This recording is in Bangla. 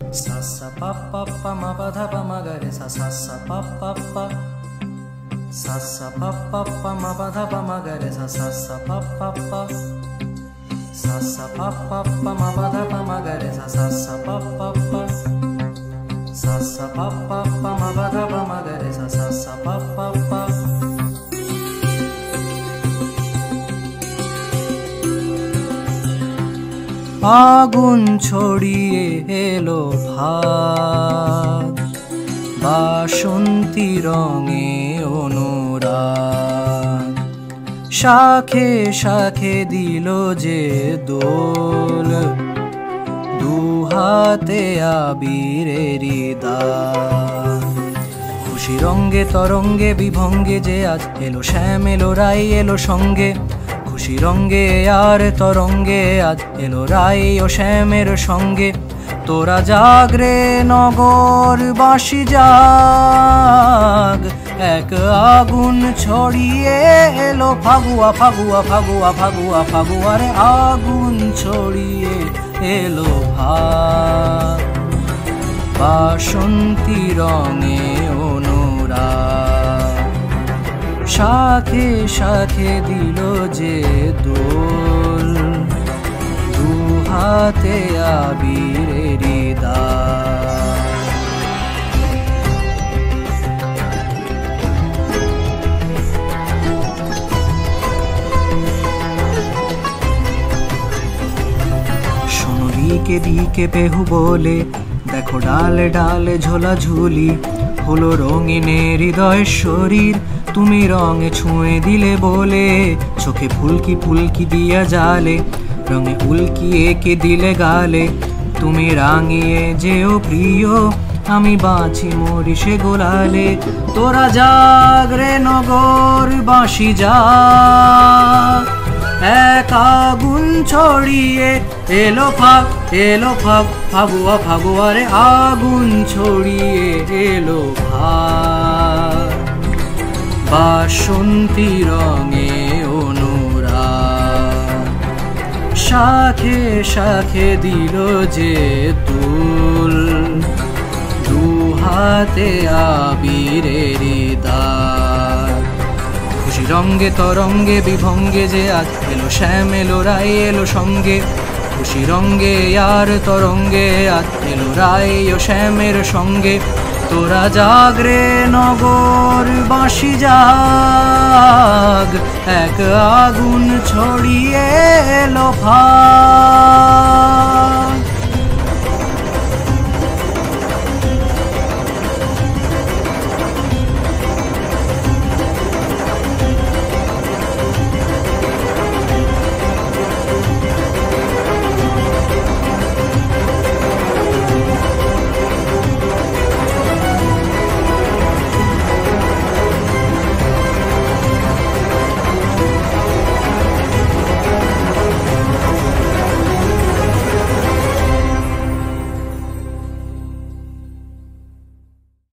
sa sa pa pa pa ma pa dha pa ma ga re sa sa sa pa pa pa sa sa pa pa pa ma pa dha pa ma ga re sa sa sa pa pa pa sa sa pa pa pa ma pa dha pa ma ga re sa sa sa pa pa pa sa sa pa pa pa ma pa dha pa ma ga re sa sa sa pa pa pa। আগুন ছড়িয়ে এলো ভাগ, বাসন্তী রঙে অনুরাগ, শাখে শাখে দিল যে দোল, দুহাতে আবিরেরই দাগ। খুশি রঙ্গে তরঙ্গে বিভঙ্গে যে আজ এলো শ্যাম এলো রাই এলো সঙ্গে, খুশি রঙ্গে আর তরঙ্গে আজ এলো রাই ও শ্যামের সঙ্গে। তোরা জাগরে নগর বাসি জাগ, এক আগুন ছড়িয়ে এলো ফাগুয়া ফাগুয়া ফাগুয়া ফাগুয়া ফাগুয়ারে আগুন ছড়িয়ে এলো ভাগ, বাসন্তী রঙে অনুরাগ, শাখে শাখে দিল যে দোল, দুহাতে আবিরেরই দাগ। শোনো দিকে দিকে পেহু বলে, দেখো ডালে ডালে ঝোলাঝুলি, হলো রঙিনের হৃদয় শরীর, তুমি রঙে ছুঁয়ে দিলে বলে, চোখে ফুলকি ফুলকি দিয়া জালে, রঙে উল্কি এঁকে দিলে গালে, তুমি রাঙিয়ে যেও প্রিয়, আমি বাঁচি মরি সে গোলালে। তোরা জাগরে নগর বাঁশি জাগ, এক আগুন ছড়িয়ে এলো ফাগ এলো ফাগ ফাগুয়া ফাগুয়ারে আগুন ছড়িয়ে এলো ভাগ, বাসন্তী রঙে অনুরাগ, শাখে শাখে দিল যে দোল, দুহাতে আবিরেরই দাগ। খুশি রঙ্গে তরঙ্গে বিভঙ্গে যে আজ এলো শ্যাম এলো রাই এলো সঙ্গে, খুশি রঙ্গে আর তরঙ্গে আজ এলো রাই ও শ্যামের সঙ্গে। তোরা জাগরে নগর বাঁশি জাগ, এক আগুন ছড়িয়ে এলো ভাগ।